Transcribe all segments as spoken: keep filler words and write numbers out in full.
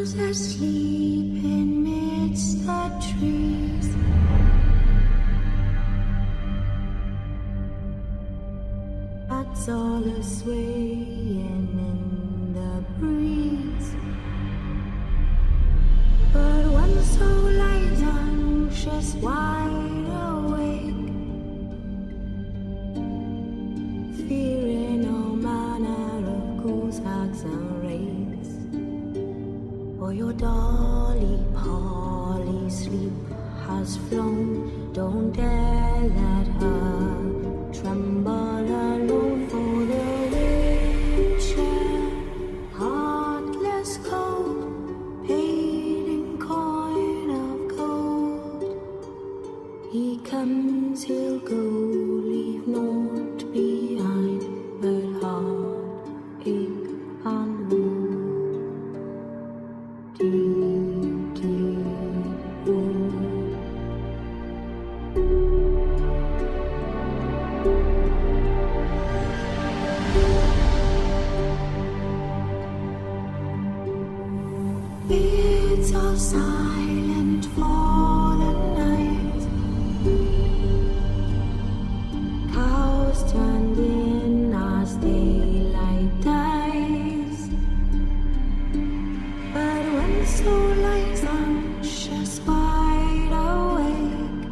Shadows asleep amidst the trees. Bats all a swaying in the breeze. But one soul lies anxious, wide awake, fearing all manner of ghouls, hags and wraiths. For your dolly Polly sleep has flown, don't dare let her tremble alone. For the Witcher, heartless cold, paid in coin of gold. He comes, he'll go, leave naught behind but heartache and woe. Deep, deep woe. It's all silent for the night. Cows turned in as daylight dies. But when soul lies anxious, wide awake,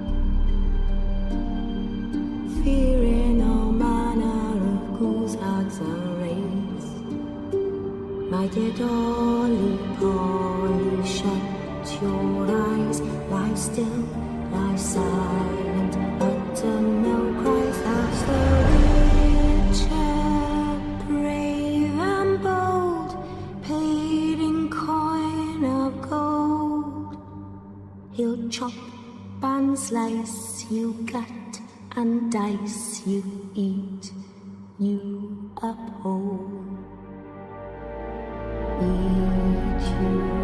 fearing all manner of ghouls, hags and wraiths, my dear dolly Polly, shut your eyes, lie still, lie silent, utter no cries. As the Witcher, brave and bold, paid in coin of gold, he'll chop and slice, you gut and dice, you eat, you uphold. Eat you